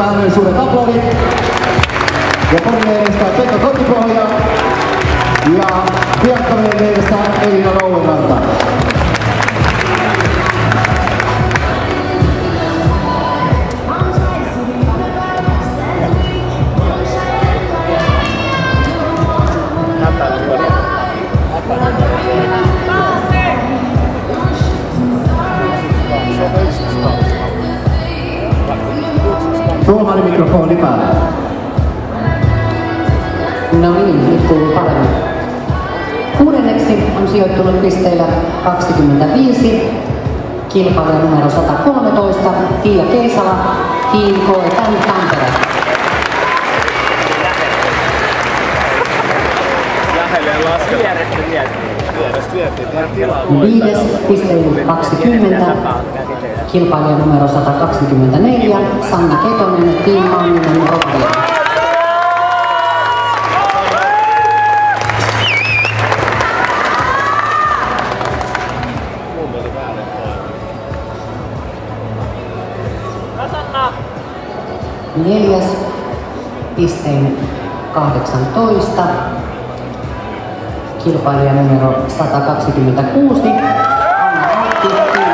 antaa hänelle suuret aplodit. Ja Ponnin edestää Pekka Kotipohja. Ja Piakkonen edestää Elina Louenranta. Tuomari mikrofoni päälle. No niin, nyt kuuluu paremmin. Kuudenneksi on sijoittunut pisteillä 25, kilpailija numero 113, Tiia Keisala, Team Koetan Tampere. Viides pisteillä 20, kilpailija numero 124, Sanna Ketonen, Team Manninen Rovio. Neljäs pistein 18, kilpailija numero 126, Anna Hatti,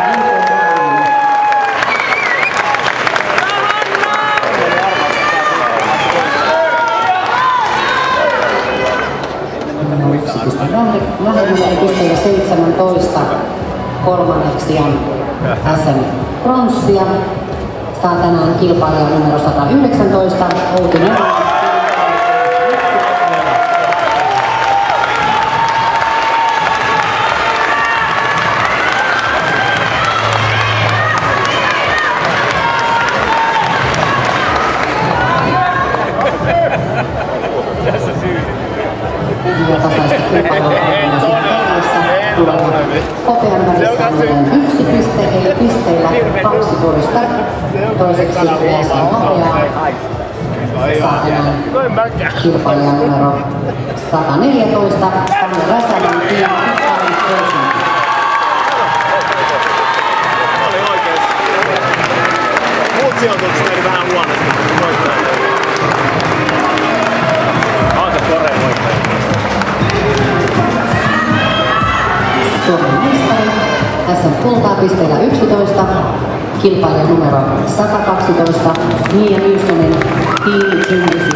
yksi piste vähemmän, pisteillä 17, kolmanneksi on SM pronssia. Saa tänään kilpailija numero 119, Outi Nenola. Ja tasaista kilpailua Hopean välissä on 1 piste, eli pisteillä 12. Toiseksi Esa Hopeaa saa tänään kilpailija numero 114, Tanja Räsänen, Tiina Kukkarin Helsinki. Muut sijoitukset oli vähän huonosti, kun voittaa. Aika korea voittaja. Suomen mestari, SM kultaa pisteillä 11, kilpailija numero 112, Mia Nilssonen, Team Kynnys